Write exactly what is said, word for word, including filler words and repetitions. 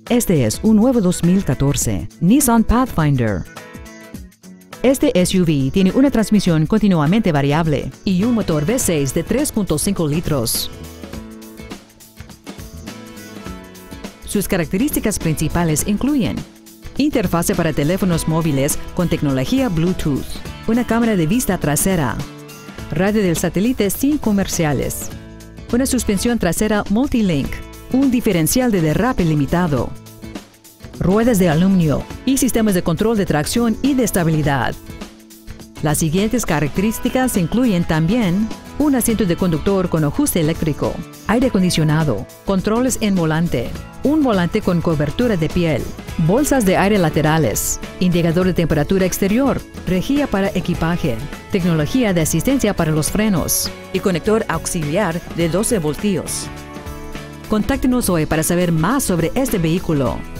Este es un nuevo dos mil catorce Nissan Pathfinder. Este S U V tiene una transmisión continuamente variable y un motor V seis de tres punto cinco litros. Sus características principales incluyen interfase para teléfonos móviles con tecnología Bluetooth, una cámara de vista trasera, radio del satélite sin comerciales, una suspensión trasera Multilink, un diferencial de derrape limitado, ruedas de aluminio y sistemas de control de tracción y de estabilidad. Las siguientes características incluyen también un asiento de conductor con ajuste eléctrico, aire acondicionado, controles en volante, un volante con cobertura de piel, bolsas de aire laterales, indicador de temperatura exterior, rejilla para equipaje, tecnología de asistencia para los frenos y conector auxiliar de doce voltios. Contáctenos hoy para saber más sobre este vehículo.